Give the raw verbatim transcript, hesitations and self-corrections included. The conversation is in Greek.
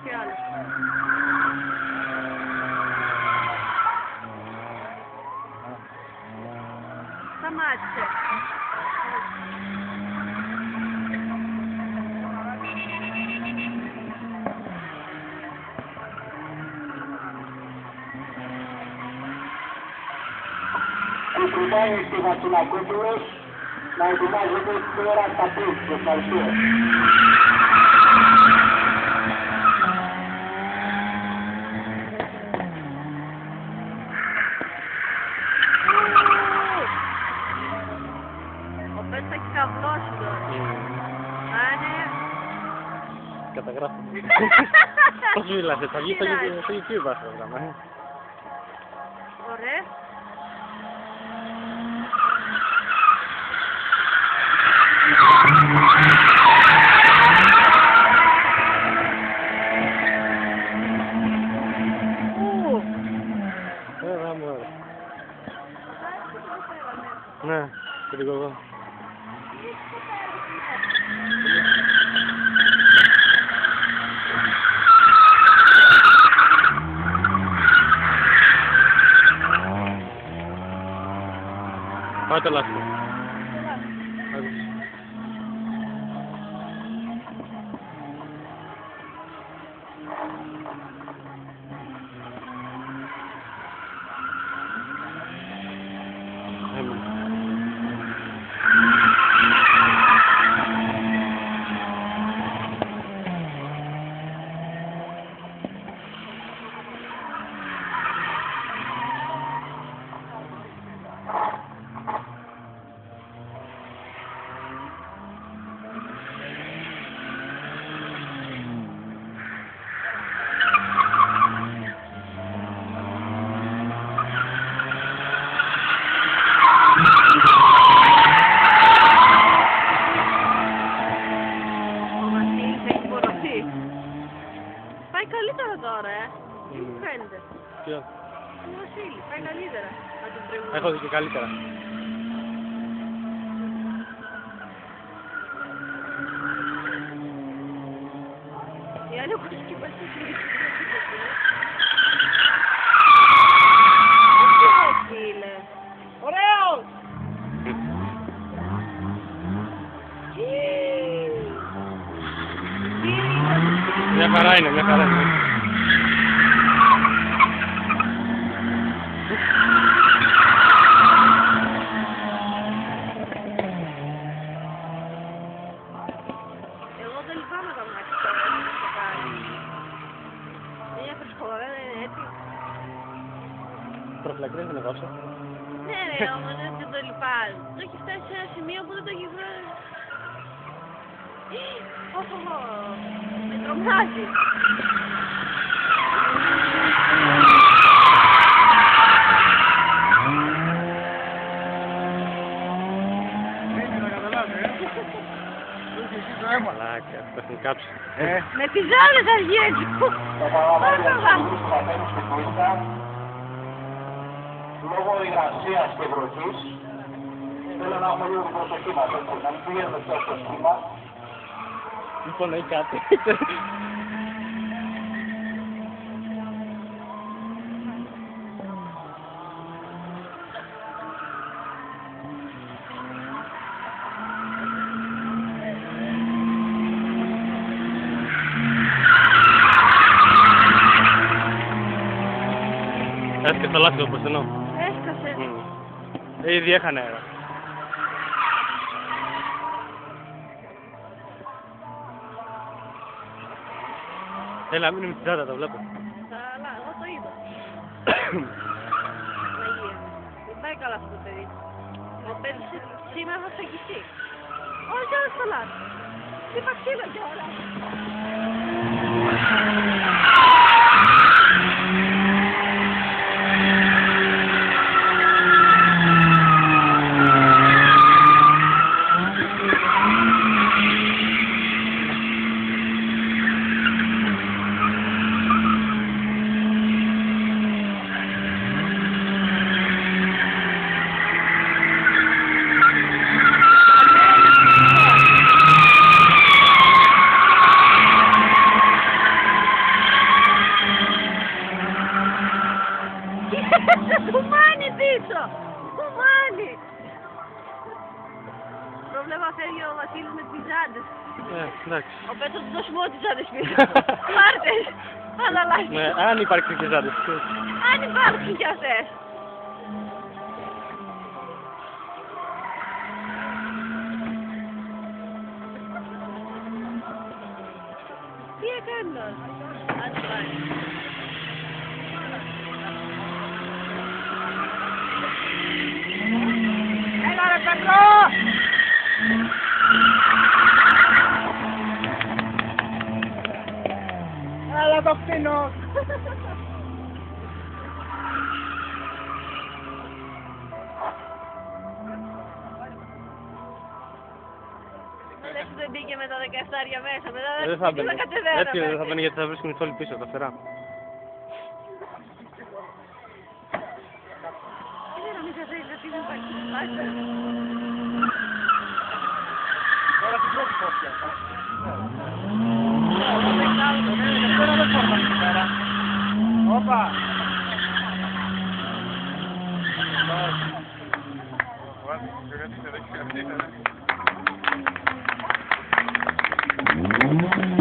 κι άλλο. Σταμάτησε. Κουκουτάει στη Βασιλακόπουλος να ετοιμάζεται τώρα στα πίσω. Ευχαριστώ. Ο Πέτς θα έχει καβλώσει τώρα. Άνε... Καταγράφω. Πώς μιλάτε, θα βγει στο YouTube αυτό το πράγμα. Ωραία. Έλα μου. Ναι, και λίγο εγώ. Πάω το λάθος. Πάει καλύτερα τώρα, ε. Τι μου φαίνεται. Ποιο? Ο Βασίλη, πάει καλύτερα από τον προηγούμενο. Έχω δει και καλύτερα. Οι άλλοι έχουν και πατήσει λίγο. Φίλε. Ωραίος! Μια χαρά είναι, μια χαρά είναι. Εγώ δεν λυπάμαι τα μάτια τώρα, δεν το κάνει. Μια φρεσκόρα, δεν είναι έτσι. Προφυλακτήρες δεν έδωσα. Ναι ρε, όμως δεν το λυπάζει. Το έχει φτάσει σε ένα σημείο που δεν το έχει βγάλει. Οχ, με τρομάζει. Μαλάκα, το έχουν κάψει. Με τις ζώνες θα βγει έτσι. Το παραλαμβάνω να σταθένει στην πίστα λόγω υγρασίας και βροχής. Θέλω να έχουμε λίγο την προσοχή μας, έτσι, να μην πηγαίνουμε πια στο σχήμα. Λοιπόν, έχει κάτι. Έσκασε το λάθος το μπροστινό. Έσκασε. Mm. Ήδη έχανε αέρα. Έλα, μείνουμε στην τσάντα, το βλέπω. Καλά, εγώ το είδα. Αγία. Δεν πάει καλά αυτό το παιδί. Ο Πέτς σήμερα θα σταγιστεί. Όχι όλα στο λάθος. Είπα ξύλο κιόλας. Κουμάνι πίσω! Κουμάνι! Πρόβλημα φεύγει ο Βασίλης με τις ζάντες. Ε, εντάξει. Ο Πέτρος του δώσουμε ό,τι ζάντες πίσω. Πάρτες! Αναλάχει. Ναι, αν υπάρχει και ζάντες. Αν υπάρχουν κι αυτές. Τι έκανες? Άντε πάει. Έλα ρε Πέτρο! Έλα το φτύνω! Λες που δεν μπήκε με τα δεκαεφτάρια μέσα, μετά Ε, Δεν θα δεν μπαίνει. θα κατεβαίναμε. Έτσι δεν θα μπαίνει γιατί θα βρίσκουν όλοι πίσω τα φτερά. Δεν νομίζω ότι θα φύγουν πάλι. Τώρα την πρώτη φωτιά. Όπα! Thank you.